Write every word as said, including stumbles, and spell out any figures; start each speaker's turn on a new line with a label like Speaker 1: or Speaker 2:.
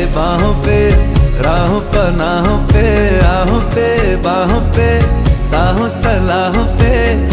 Speaker 1: बाहों पे, राहों पनाहों पे, आहों पे बाहों पे, साहों सलाहों पे